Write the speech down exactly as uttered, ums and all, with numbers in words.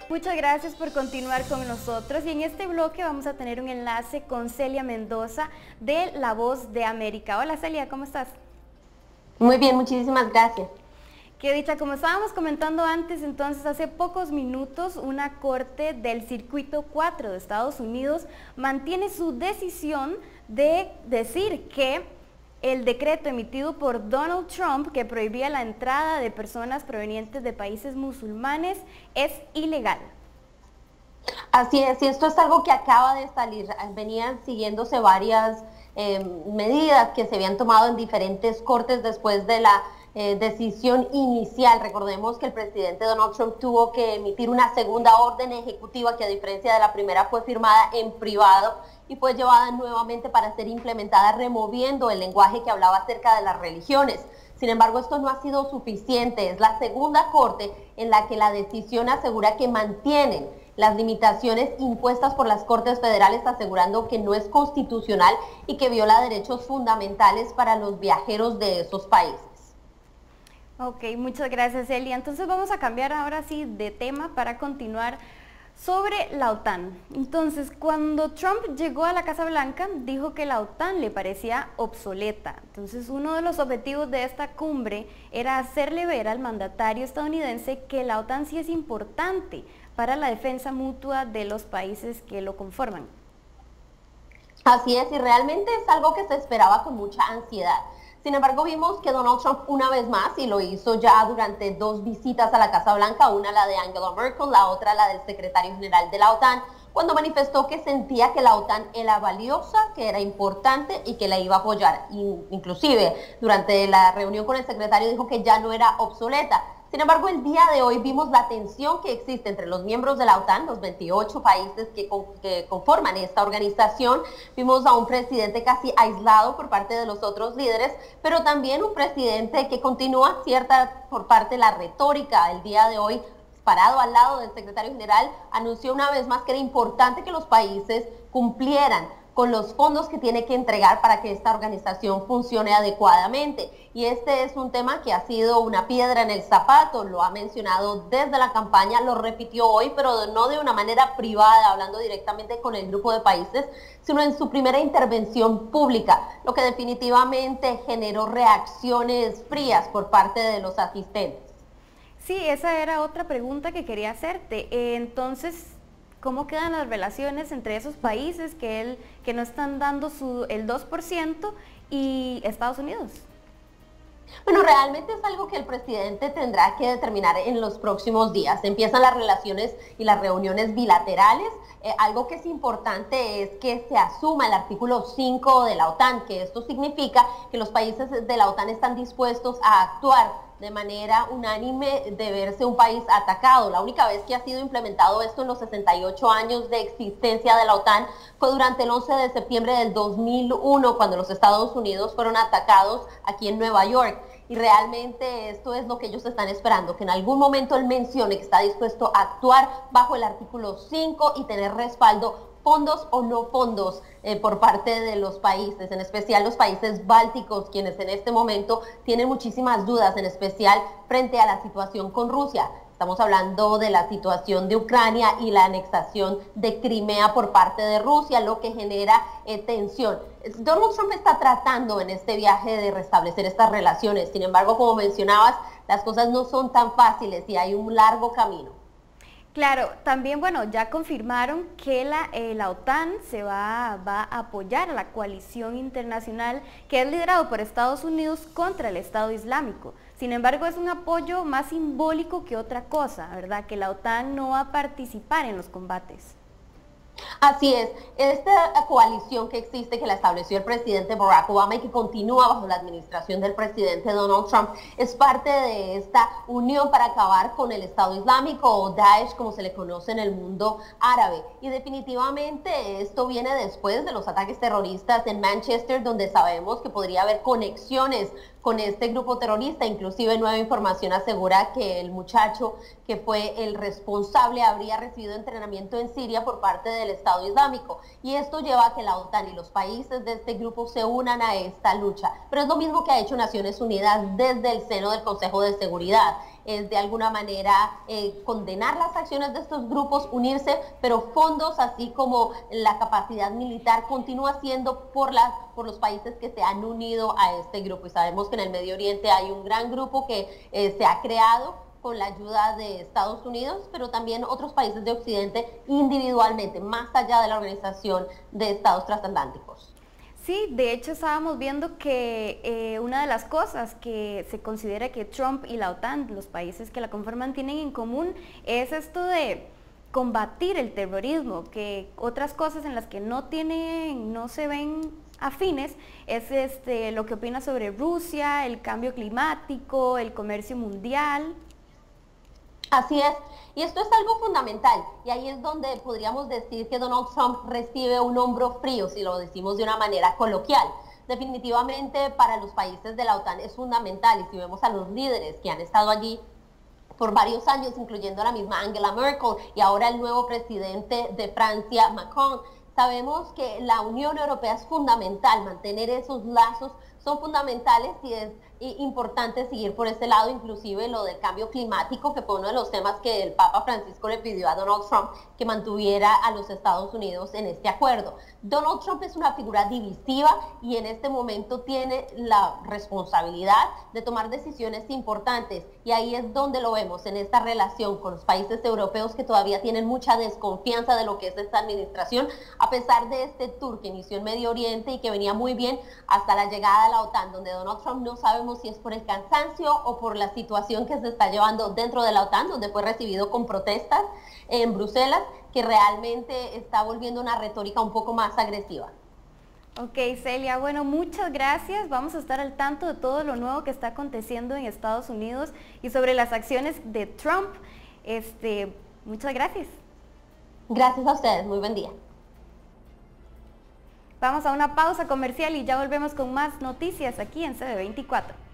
Muchas gracias por continuar con nosotros y en este bloque vamos a tener un enlace con Celia Mendoza de La Voz de América. Hola Celia, ¿cómo estás? Muy bien, muchísimas gracias. Qué dicha, como estábamos comentando antes, entonces hace pocos minutos una corte del Circuito cuatro de Estados Unidos mantiene su decisión de decir que el decreto emitido por Donald Trump que prohibía la entrada de personas provenientes de países musulmanes es ilegal. Así es, y esto es algo que acaba de salir. Venían siguiéndose varias eh, medidas que se habían tomado en diferentes cortes después de la eh, decisión inicial. Recordemos que el presidente Donald Trump tuvo que emitir una segunda orden ejecutiva que, a diferencia de la primera, fue firmada en privado y fue llevada nuevamente para ser implementada, removiendo el lenguaje que hablaba acerca de las religiones. Sin embargo, esto no ha sido suficiente. Es la segunda corte en la que la decisión asegura que mantienen las limitaciones impuestas por las Cortes Federales, asegurando que no es constitucional y que viola derechos fundamentales para los viajeros de esos países. Ok, muchas gracias, Elia. Entonces vamos a cambiar ahora sí de tema para continuar sobre la OTAN. Entonces, cuando Trump llegó a la Casa Blanca, dijo que la OTAN le parecía obsoleta. Entonces, uno de los objetivos de esta cumbre era hacerle ver al mandatario estadounidense que la OTAN sí es importante para la defensa mutua de los países que lo conforman. Así es, y realmente es algo que se esperaba con mucha ansiedad. Sin embargo, vimos que Donald Trump una vez más, y lo hizo ya durante dos visitas a la Casa Blanca, una la de Angela Merkel, la otra la del secretario general de la OTAN, cuando manifestó que sentía que la OTAN era valiosa, que era importante y que la iba a apoyar. Inclusive, durante la reunión con el secretario dijo que ya no era obsoleta. Sin embargo, el día de hoy vimos la tensión que existe entre los miembros de la OTAN, los veintiocho países que, que conforman esta organización. Vimos a un presidente casi aislado por parte de los otros líderes, pero también un presidente que continúa cierta por parte de la retórica. El día de hoy, parado al lado del secretario general, anunció una vez más que era importante que los países cumplieran con los fondos que tiene que entregar para que esta organización funcione adecuadamente. Y este es un tema que ha sido una piedra en el zapato, lo ha mencionado desde la campaña, lo repitió hoy, pero no de una manera privada, hablando directamente con el grupo de países, sino en su primera intervención pública, lo que definitivamente generó reacciones frías por parte de los asistentes. Sí, esa era otra pregunta que quería hacerte. Eh, entonces, ¿cómo quedan las relaciones entre esos países que, él, que no están dando su, el dos por ciento y Estados Unidos? Bueno, realmente es algo que el presidente tendrá que determinar en los próximos días. Empiezan las relaciones y las reuniones bilaterales. Eh, algo que es importante es que se asuma el artículo cinco de la OTAN, que esto significa que los países de la OTAN están dispuestos a actuar de manera unánime de verse un país atacado. La única vez que ha sido implementado esto en los sesenta y ocho años de existencia de la OTAN fue durante el once de septiembre del dos mil uno, cuando los Estados Unidos fueron atacados aquí en Nueva York. Y realmente esto es lo que ellos están esperando, que en algún momento él mencione que está dispuesto a actuar bajo el artículo cinco y tener respaldo, fondos o no fondos eh, por parte de los países, en especial los países bálticos, quienes en este momento tienen muchísimas dudas, en especial frente a la situación con Rusia. Estamos hablando de la situación de Ucrania y la anexación de Crimea por parte de Rusia, lo que genera eh, tensión. Donald Trump está tratando en este viaje de restablecer estas relaciones. Sin embargo, como mencionabas, las cosas no son tan fáciles y hay un largo camino. Claro, también, bueno, ya confirmaron que la, eh, la OTAN se va, va a apoyar a la coalición internacional que es liderado por Estados Unidos contra el Estado Islámico. Sin embargo, es un apoyo más simbólico que otra cosa, ¿verdad? Que la OTAN no va a participar en los combates. Así es, esta coalición que existe, que la estableció el presidente Barack Obama y que continúa bajo la administración del presidente Donald Trump, es parte de esta unión para acabar con el Estado Islámico o Daesh, como se le conoce en el mundo árabe. Y definitivamente esto viene después de los ataques terroristas en Manchester, donde sabemos que podría haber conexiones con este grupo terrorista. Inclusive nueva información asegura que el muchacho que fue el responsable habría recibido entrenamiento en Siria por parte del Estado Islámico, y esto lleva a que la OTAN y los países de este grupo se unan a esta lucha. Pero es lo mismo que ha hecho Naciones Unidas desde el seno del Consejo de Seguridad. es de alguna manera eh, condenar las acciones de estos grupos, unirse, pero fondos así como la capacidad militar continúa siendo por, las, por los países que se han unido a este grupo. Y sabemos que en el Medio Oriente hay un gran grupo que eh, se ha creado con la ayuda de Estados Unidos, pero también otros países de Occidente individualmente, más allá de la Organización de Estados Transatlánticos. Sí, de hecho estábamos viendo que eh, una de las cosas que se considera que Trump y la OTAN, los países que la conforman, tienen en común es esto de combatir el terrorismo, que otras cosas en las que no tienen, no se ven afines, es este, lo que opina sobre Rusia, el cambio climático, el comercio mundial. Así es, y esto es algo fundamental, y ahí es donde podríamos decir que Donald Trump recibe un hombro frío, si lo decimos de una manera coloquial. Definitivamente para los países de la OTAN es fundamental, y si vemos a los líderes que han estado allí por varios años, incluyendo la misma Angela Merkel y ahora el nuevo presidente de Francia, Macron, sabemos que la Unión Europea es fundamental, mantener esos lazos son fundamentales y es importante seguir por ese lado, inclusive lo del cambio climático, que fue uno de los temas que el Papa Francisco le pidió a Donald Trump que mantuviera a los Estados Unidos en este acuerdo. Donald Trump es una figura divisiva y en este momento tiene la responsabilidad de tomar decisiones importantes, y ahí es donde lo vemos en esta relación con los países europeos que todavía tienen mucha desconfianza de lo que es esta administración, a pesar de este tour que inició en Medio Oriente y que venía muy bien hasta la llegada a la OTAN, donde Donald Trump no sabemos si es por el cansancio o por la situación que se está llevando dentro de la OTAN, donde fue recibido con protestas en Bruselas, que realmente está volviendo una retórica un poco más agresiva. Ok, Celia, bueno, muchas gracias. Vamos a estar al tanto de todo lo nuevo que está aconteciendo en Estados Unidos y sobre las acciones de Trump. Este, muchas gracias. Gracias a ustedes, muy buen día. Vamos a una pausa comercial y ya volvemos con más noticias aquí en C B veinticuatro.